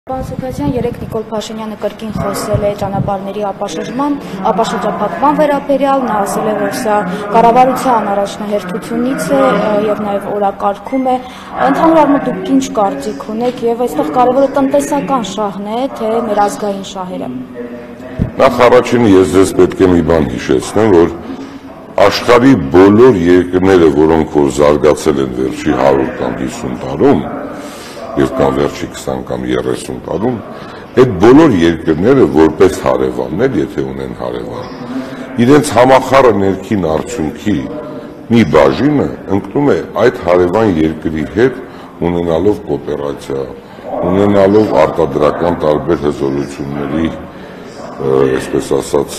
Պարոն Սուքասյան, երեկ Նիկոլ Փաշինյանը կրկին խոսել է ճանապարհների ապաշրջափակման վերաբերյալ, նա ասել է, որ սա կառավարության առաջնահերթությունից է եւ նաեւ օրակարգում է։ Ընդհանուր առմամբ դուք ինչ կարծիք ունեք եւ այստեղ կարևորը տնտեսական շահն է, թե մեր ազգային շահերը։ Նախ առաջին ես ձեզ պետք է մի բան հիշեցնեմ, որ աշխարհի բոլոր երկրները, որոնք որ զարգացել են վերջի 100 կամ 50 տարում, եւ կամ վերջի 20 կամ 30 տարում, այդ բոլոր երկրները որպես հարևաններ, եթե ունեն հարևան, իրենց համախառը ներքին արդյունքի մի բաժինը ընկնում է այդ հարևան երկրի հետ, ունենալով կոոպերացիա, ունենալով արտադրական տարբեր հզորությունների, այսպես ասած,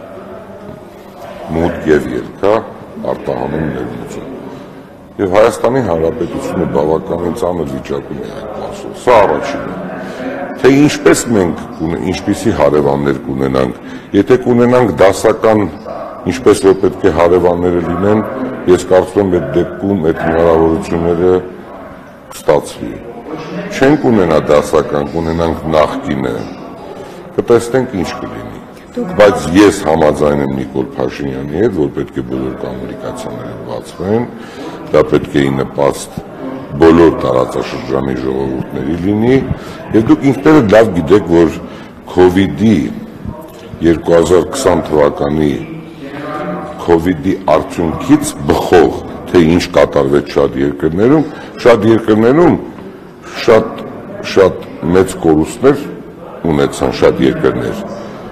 մուտք եւ ելքա արտահանում ներմուծում։ Եվ Հայաստանի Հանրապետությունը բավականին ծանր վիճակում է այդ մասով։ Սա առաջինն է։ Թե ինչպես մենք ինչպիսի հարևաններ կունենանք, եթե կունենանք դասական, ինչպես որ պետք է հարևանները լինեն, ես կարծում եմ այդ դեպքում այդ հնարավորությունները կստացվի։ Չենք ունենա դասական, կունենանք նախկինը, կտեսնենք ինչ կլինի։ Բայց ես համաձայն եմ Նիկոլ Փաշինյանի հետ, որ պետք է բոլոր կոմունիկացիաները բացվեն, դա պետք է նպաստ բոլոր տարածաշրջանի ժողովուրդների լինի, եւ դուք ինքներդ լավ գիտեք, որ COVID-ի 2020 թվականի COVID-ի արդյունքից բխող, թե ինչ կատարվեց շատ երկրներում շատ մեծ կորուստներ ունեցան շատ երկրներ։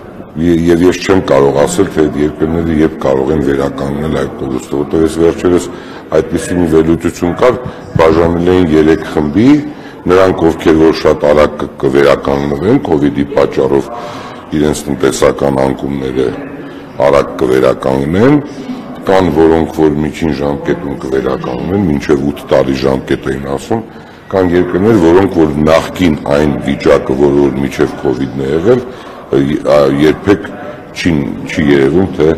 Եվ ես չեմ կարող ասել, թե այդ երկրները երբ կարող են վերականգնել այդ կորուստը, որտեղ ես վերջերս այդպիսի մի վերլուծություն կար, բաժանել էին 3 խմբի, նրանք ովքեր որ շատ արագ կվերականգնվեն COVID-ի պատճառով իրենց տնտեսական անկումները արագ կվերականգնեն, կան որոնք որ միջին ժամկետում կվերականգնեն, մինչև 8 տարի ժամկետ էին ասում, կան երկրներ, որոնք որ նախկին այն վիճակը, որ միջև COVID-ն է եղել, երբեք չի երևում, թե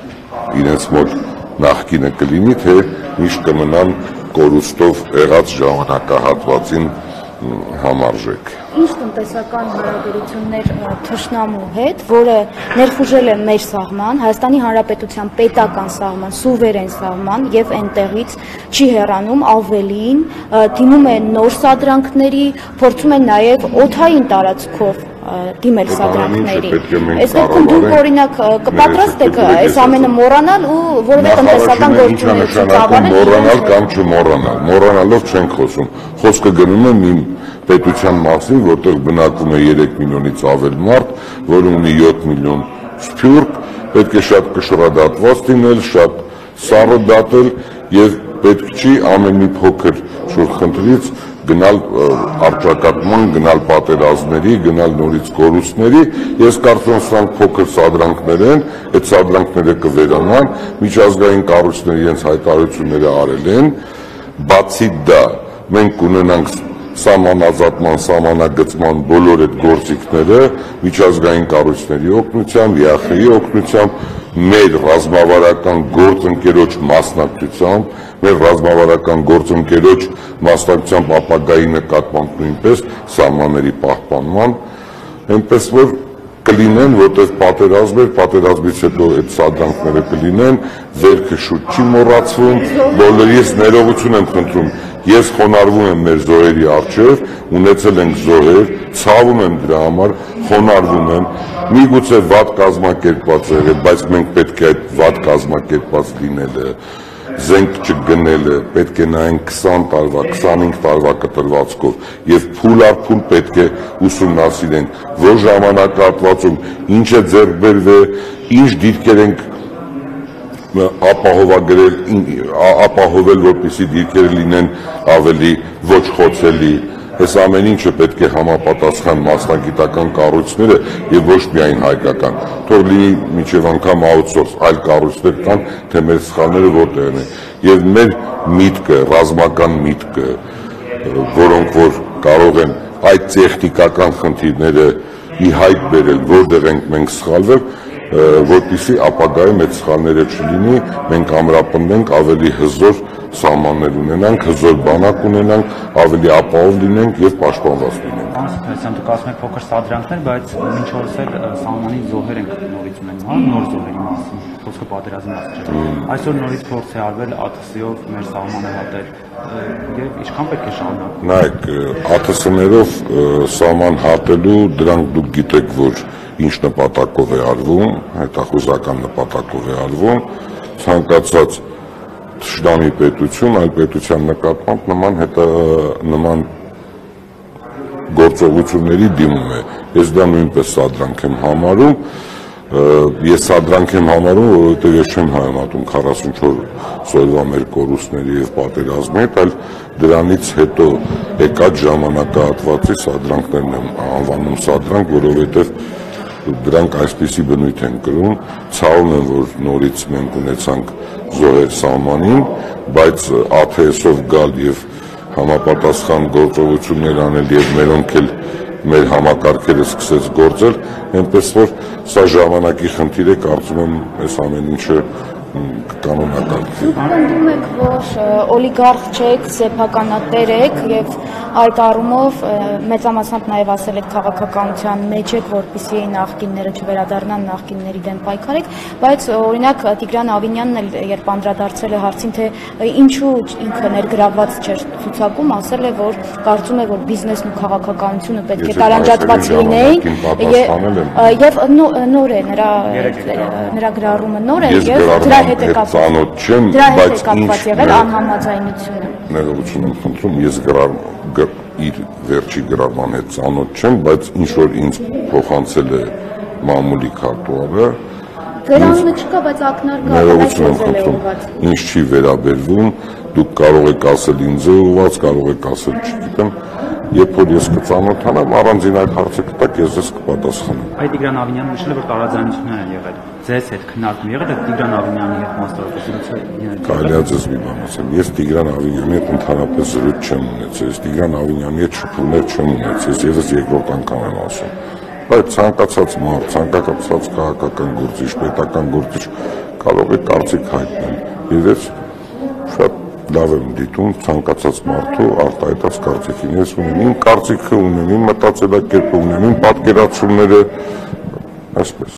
իրենց մոտ նախկինը կլինի, թե միշտ կմնան կորուստով եղած ժամանակահատվածին համարժեք։ Ինչ տնտեսական հարաբերություններ թշնամու հետ, որը ներխուժել է մեր սահման, Հայաստանի Հանրապետության պետական սահման, սուվերեն սահման եւ այնտեղից չի հեռանում, ավելին դիմում է նոր սադրանքների, փորձում է նաեւ օդային տարածքով դիմել սադրանքների։ Այս դեպքում դուք օրինակ կպատրաստ եք այս ամենը մոռանալ ու որևէ տնտեսական գործունեություն ծավալել։ Մոռանալ կամ չմոռանալ, մոռանալով չենք խոսում։ Խոսքը գնում է մի պետության մասին, որտեղ բնակվում է 3 միլիոնից ավել մարդ, որը ունի 7 միլիոն սփյուռք, պետք է շատ կշռադատված լինել, շատ սառը դատել եւ պետք չի ամեն մի փոքր շուրխնդրից գնալ առճակատման, գնալ պատերազմների, գնալ նորից կորուստների։ Ես կարծում եմ սրանք փոքր սադրանքներ են, այդ սադրանքները կվերանան, միջազգային կառույցները իրենց հայտարարությունները արել են, բացի դա մենք կունենանք սահմանազատման, սահմանագծման բոլոր այդ գործիքները միջազգային կառույցների օգնությամբ, ԵԱԽ-ի օգնությամբ, մեր ռազմավարական գործընկերոջ մասնակցությամբ, մեր ռազմավարական գործընկերոջ մասնակցությամբ ապագայի նկատմամբ նույնպես սահմանների պահպանման, այնպես որ կլինեն, որտեղ պատերազմ էր, պատերազմից հետո այդ սադրանքները կլինեն, վերքը շուտ չի մոռացվում, բոլորիս ներողություն եմ խնդրում, ես խոնարհվում եմ մեր զոհերի առջև, ունեցել ենք զոհեր, ցավում եմ դրա համար, խոնարհվում եմ, միգուցե վատ կազմակերպված է եղել, բայց մենք պետք է այդ վատ կազմակերպված լինելը, զենք չգնելը, պետք է նայենք 20 տարվա, 25 տարվա կտրվածքով եւ փուլ առ փուլ պետք է ուսումնասիրենք, որ ժամանակահատվածում ինչ է ձեռք բերվել, ինչ դիրքեր ենք ապահովել, որպեսզի դիրքերը լինեն ավելի ոչ խոցելի, այս ամեն ինչը պետք է համապատասխան մասնագիտական կառույցները եւ ոչ միայն հայկական, թող լինի միջև անգամ outsource այլ կառույցներ կան, թե մեր սխալները որտեղ են եւ մեր միտքը, ռազմական միտքը, որոնք որ կարող են այդ տեխնիկական խնդիրները ի հայտ բերել, որտեղ ենք մենք սխալվել, որպեսզի ապագայում այդ սխալները չլինի, մենք ամրապնդենք ավելի հզոր սահմաններ ունենանք, հզոր բանակ ունենանք, ավելի ապահով լինենք եւ պաշտպանված լինենք։ Սրանք դուք ասում եք փոքր սադրանքներ, բայց մինչ օրս էլ սահմանի զոհեր ենք նորից ունենում, հա, նոր զոհերի մասին, խոսքը պատերազմի մասին։ Այսօր նորից փորձ է արվել ԱԹՍ-ով մեր սահմանը հատել եւ ինչքան պետք է շարունակել։ Նայեք, ԱԹՍ-ներով սահման հատելու դրանք դուք գիտեք, որ ինչ նպատակով է արվում, հետախուզական նպատակով է արվում, ցանկացած թշնամի պետություն, այլ պետության նկատմամբ նման գործողությունների դիմում է։ Ես դա նույնպես սադրանք եմ համարում, ես սադրանք եմ համարում, որովհետև ես չեմ հայեմատում 44 սորվա մեր կորուստների եւ պատերազմի հետ, այլ դրանից հետո եկած ժամանակահատվածի սադրանքներն եմ անվանում սադրանք, որովհետև դրանք այսպիսի բնույթ են կրում, ցավում եմ, որ նորից մենք ունեցանք զոհեր սահմանին, բայց ԱԹՍ-ով գալ եւ համապատասխան գործողություններ անել եւ մերոնք էլ մեր համակարգերը սկսեց գործել, այնպես որ սա ժամանակի խնդիր է, կարծում եմ, այս ամեն ինչը կանոնակարգվի։ Դուք պնդում եք, որ օլիգարխ չեք, սեփականատեր եք եւ այդ առումով մեծամասամբ նաեւ ասել եք քաղաքականության մեջ եք, որպեսզի նախկինները չվերադառնան, նախկինների դեմ պայքարեք, բայց օրինակ Տիգրան Ավինյանն էլ երբ անդրադարձել է հարցին, թե ինչու ինքը ներգրավված չէր ցուցակում, ասել է, որ կարծում է, որ բիզնեսն ու քաղաքականությունը պետք է տարանջատված լինեին եւ նոր է նրա գրառումը նոր է եւ դրա հետ է կապված եղել անհամաձայնությունը։ Ներողություն եմ խնդրում, ես իր վերջի գրառման հետ ծանոթ չեմ, բայց ինչ որ ինձ փոխանցել է մամուլի քարտուղարը, Վերանունը չկա, բայց ակնարկը ներողություն եմ խնդրում, ինչ չի վերաբերվում, դուք կարող եք ասել ինձ է ուղղված, կարող եք ասել չգիտեմ, երբ որ ես կծանոթանամ, առանձին այդ հարցը կտակ, ես ձեզ կպատասխանեմ։ Այդ Տիգրան Ավինյանը նշել է, որ տարաձայնություններ են եղել։ Ձեզ հետ քննարկում եղել է Տիգրան Ավինյանի հետ մասնավորապես։ Կարելի է ձեզ մի բան ասեմ, ես Տիգրան Ավինյանի հետ ընդհանրապես զրույց չեմ ունեցել, ես Տիգրան Ավինյանի հետ շփումներ չեմ ունեցել, ես երկրորդ անգամ եմ ասում։ Բայց ցանկացած մարդ, ցանկացած քաղաքական գործիչ, պետական գործիչ կարող է կարծիք հայտնել։ Եվ ես շատ լավ եմ դիտում ցանկացած մարդու արտահայտած կարծիքին։ Ես ունեմ իմ կարծիքը, ունեմ իմ մտածելակերպը, ունեմ իմ պատկերացումները, այսպես։